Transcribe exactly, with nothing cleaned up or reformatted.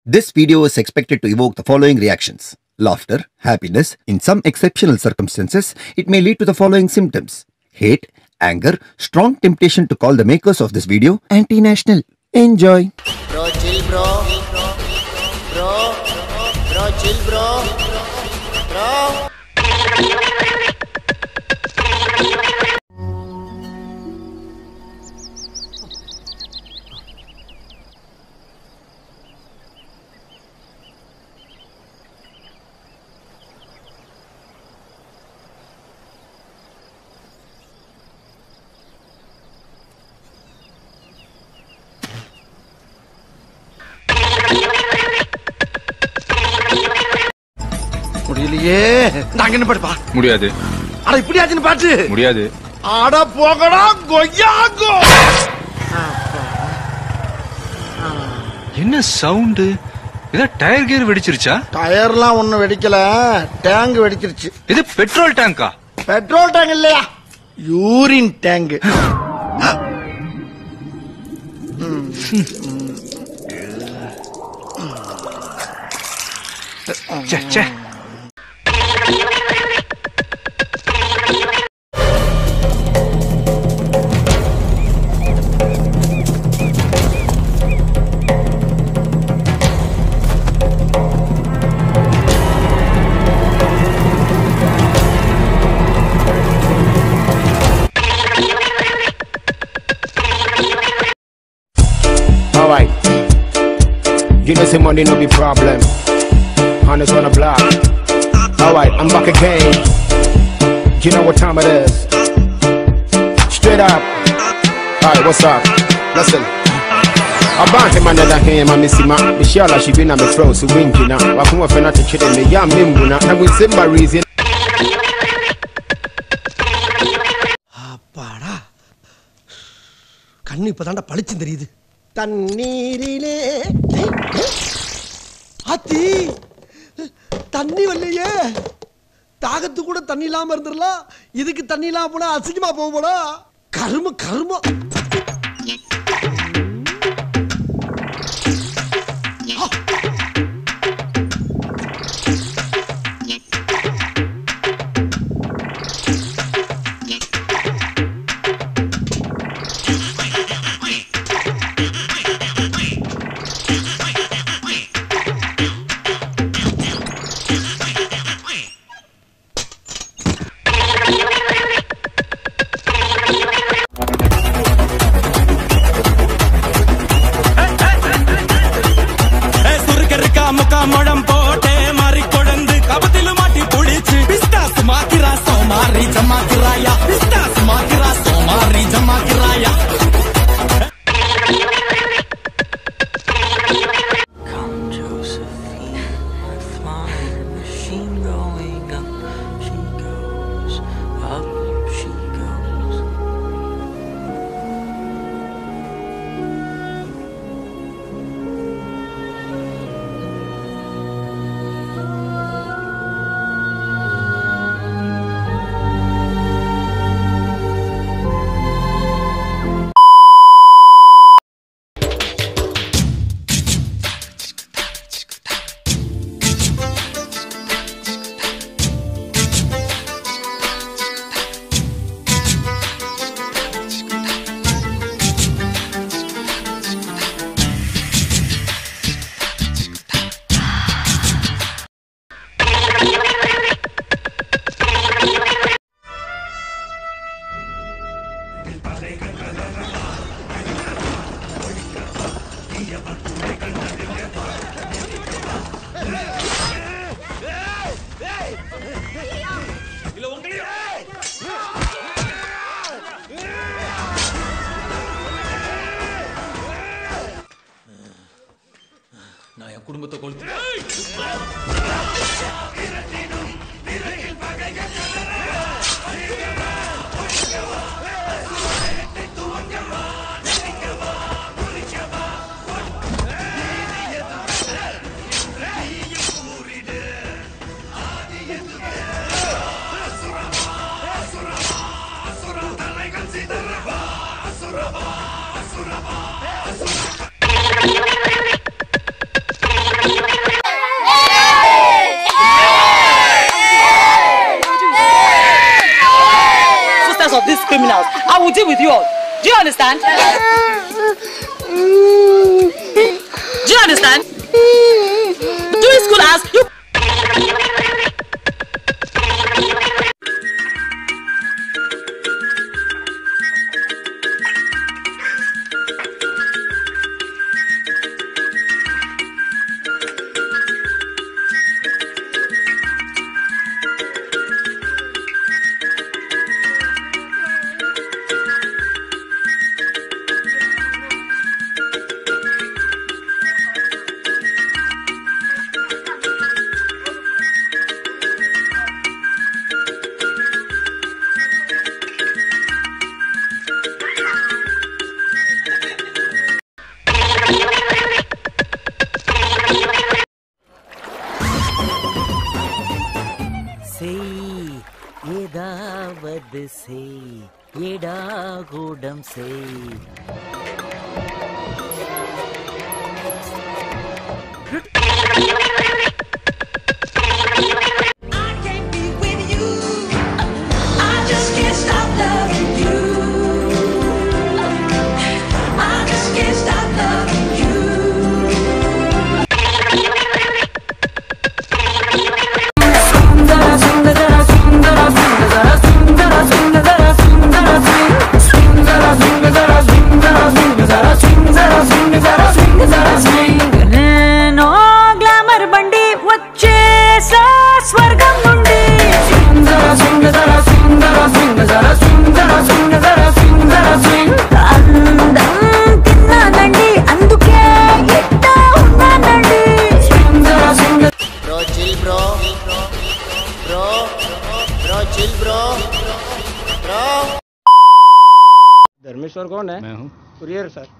This video is expected to evoke the following reactions: laughter, happiness. In some exceptional circumstances, it may lead to the following symptoms: hate, anger, strong temptation to call the makers of this video anti-national. Enjoy. Bro, chill, bro. Bro, bro, chill, bro. Bro. முடியலையே. நாங்க என்ன பாடுப்பா? முடியாது. அட இப்படி ஆச்சுன்னு பாட்டு. முடியாது. அட போகடா கொய்யாகோ. என்ன சவுண்ட்? இத டயர் கியர் வெடிச்சிருச்சா? டயர்லாம் ஒண்ணும் வெடிக்கல, டேங்க் வெடிச்சிருச்சு. இது பெட்ரோல் டேங்கா? பெட்ரோல் டேங்க் இல்லையா, யூரின் டேங்க். ச்சே ச்சே. Alright, you know say money no be problem. Honest on the block. Alright, I'm back again. You know what time it is. Straight up. Alright, what's up? Listen. I bought him another hand, my missy ma. Michelle, she been on the floor, so win you now. I come up and not to chill me, yeah, Mimbuna. And with Simba reason. அப்பாடா, கண்ணு இப்பதான்டா பளிச்சு தெரியுது. தண்ணீரிலே ஆத்தி தண்ணி வரலையே. தாகத்து கூட தண்ணி இல்லாம இருந்துடலாம், இதுக்கு தண்ணி இல்லாம போனா அசிங்கமா போக போனா. கரும கரும. முடம் போட்டே மாறி கொழுந்து கபத்தில மாட்டி புடிச்சு பிஸ்டாஸ் மாக்கிரா சோமாரி ஜமாக்கிராயா பிஸ்டாஸ் மாக்கிரா சோமாரி ஜமாக்கிராயா. Come Josephine, my flying machine going up. She goes up, she goes. நான் என் குடும்பத்தை கொளுத்து Suraba, Suraba, Suraba. Puji with you all. Do you understand? Do you understand? Doing school as you. ஏதாவது செய் ஏடாகூடம் செய் धर्मेश्वर कौन है? मैं हूँ कुरियर सर।